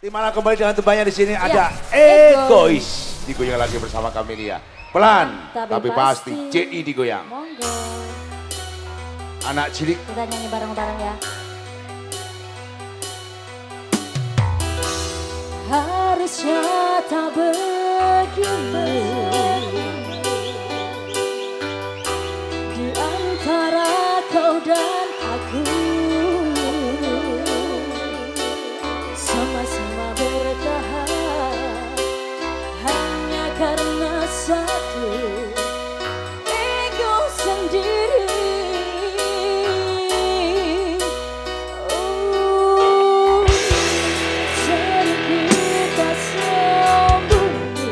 Timala kembali dengan tebanya di sini Ya, ada Egois digoyang lagi bersama Camelia. Pelan tapi pasti JI digoyang. Monggo. Anak cilik. Kita nyanyi bareng-bareng ya. Harusnya tak begini di antara kau dan aku, sama-sama bertahan hanya karena satu ego sendiri. Sering kita sembunyi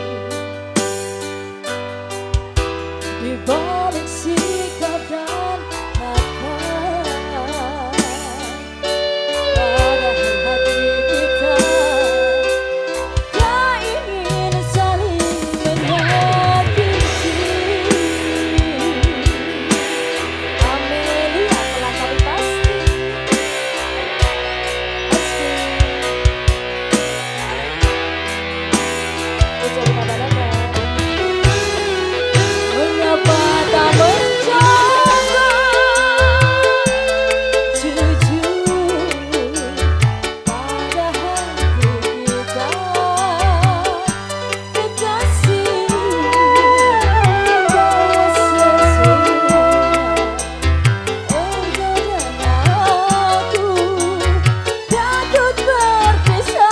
di balik sikap dan kata, padahal hati kita tak ingin saling menyakiti. Amelia telah kali pasti jadi kadang-kadang mengapa tak mencoba jujur pada hati kita, kekasih bahwa sesungguhnya engkau dan aku takut berpisah.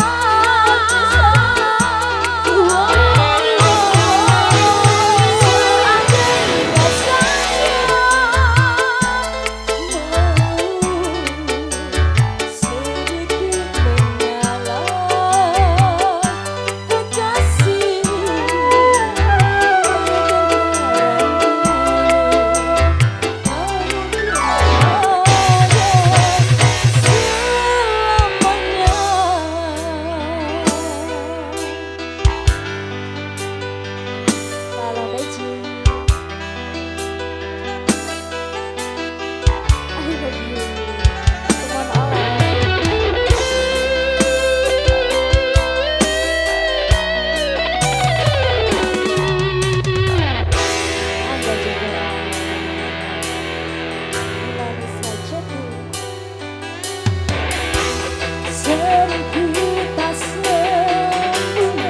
Sering kita sembunyi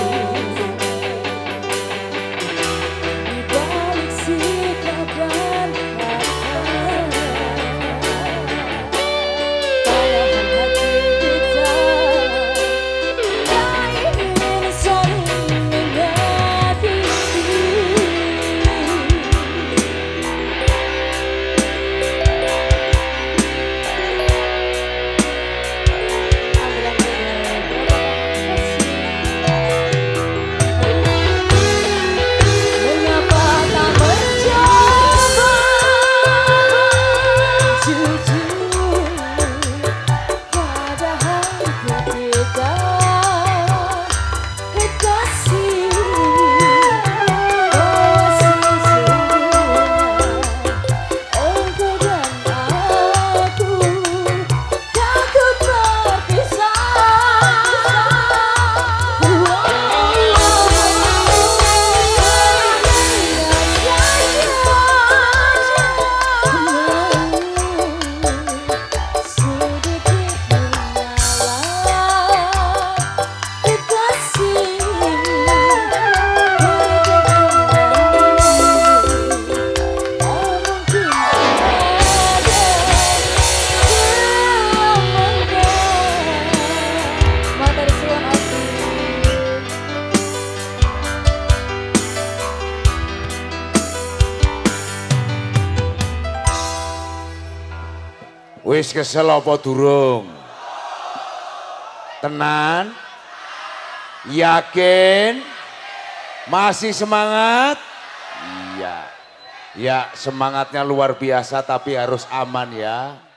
di balik sikap dan kata, padahal hati kita tak ingin saling menyakiti. Mengapa tak mencoba jujur pada hati kita, kekasih bahwa sesungguhnya engkau dan aku takut berpisah. Wis kesel apa durung? Tenan? Yakin? Masih semangat? Iya. Ya semangatnya luar biasa tapi harus aman ya.